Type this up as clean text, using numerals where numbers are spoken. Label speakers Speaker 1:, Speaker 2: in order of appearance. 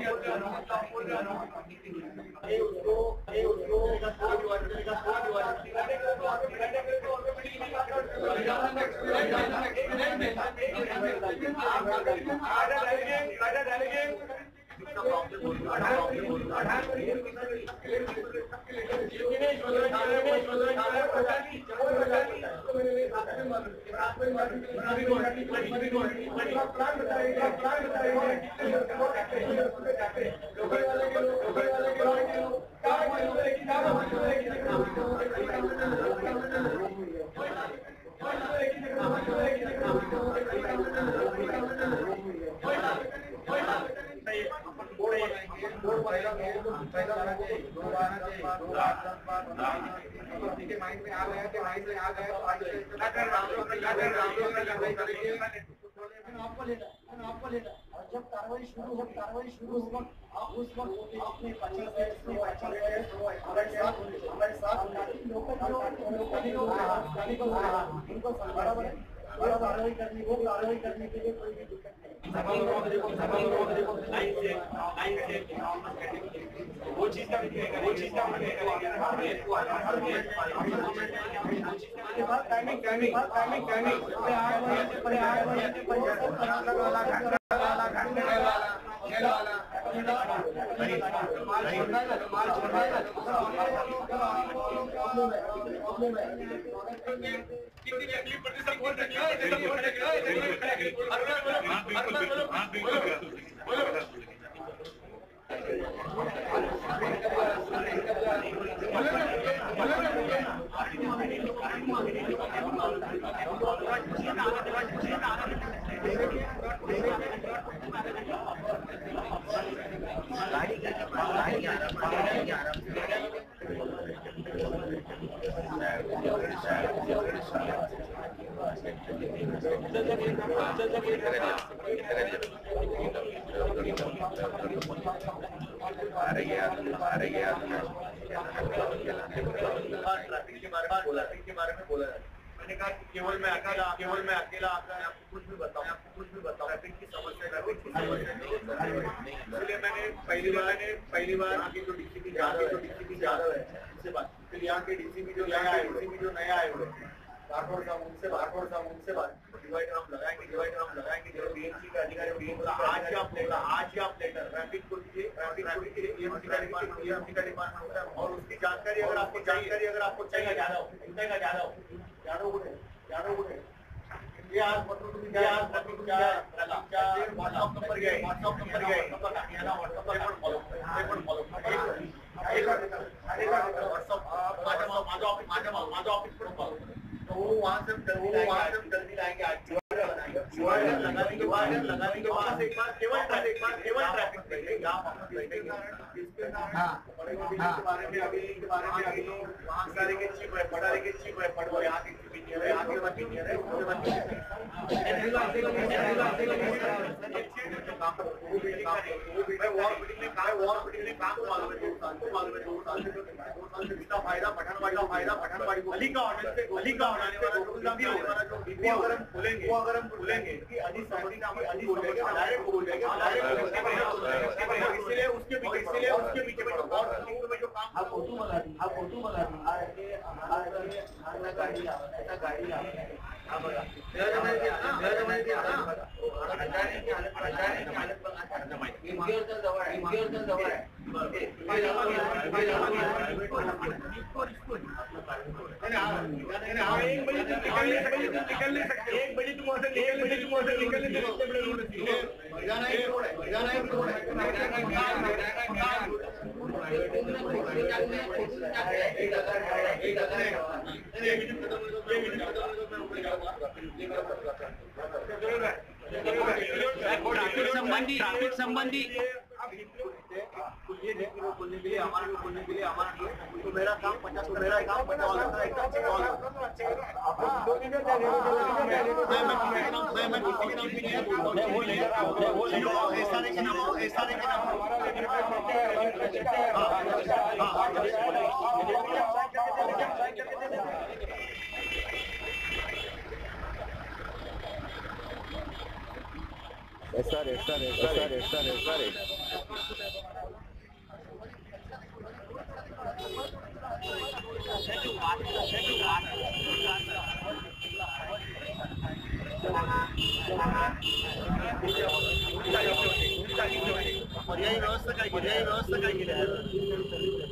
Speaker 1: आपको लेना और जब कार्रवाई शुरू हो आप उस वक्त अपने 50 हमारे साथ उनको कार्रवाई करने के लिए कोई भी दिक्कत नहीं। वो चीज का टाइमिंग ट्रैफिक के बारे में बोला मैंने कहा केवल मैं अकेला आपको कुछ भी बताऊं ट्रैफिक की समस्या इसलिए मैंने पहली बार आगे जो डीसीपी यादव है उससे बात फिर यहाँ के डीसीपी जो नया आए हुए राठौड़ साहब उनसे बात डिवाइडर हम लगाएंगे जो बीएमसी का अधिकारी आज आप लेटर ट्रैफिक को दीजिए बीएमसी का डिपार्टमेंट होता है और उसकी जानकारी अगर आपको चाहिए यादव ये आज मतलब तुम्ही व्हाट्सअप नंबर घ्या फॉलो माझा ऑफिस पण फॉलो तो वो वहाँ से जल्दी लाएंगे आज लगाने के बाद एक बार केवल ट्रैफिक के बारे में अभी वहाँ सारे के चीफ है पढ़ाने के चीफ है पढ़ो यहाँ के इंजीनियर है आगे बाद इंजीनियर है उसके बाद वॉर बिल्डिंग में काम मालूम है 2 साल से इसका फायदा पठानवाड़ी को अली का ऑर्डर आने वाला जो बीपी अगर हम खोलेंगे कि अली समझी डायरेक्ट बोल जाएगा इसलिए उसके पीछे में जो काम आप फोटो बना दी गाड़ी हाँ बता एक बजे तुम निकल ट्रैफिक संबंधी बोलने के लिए हमारा तो मेरा काम 50 SR पर्यायी व्यवस्था काय केली आहे?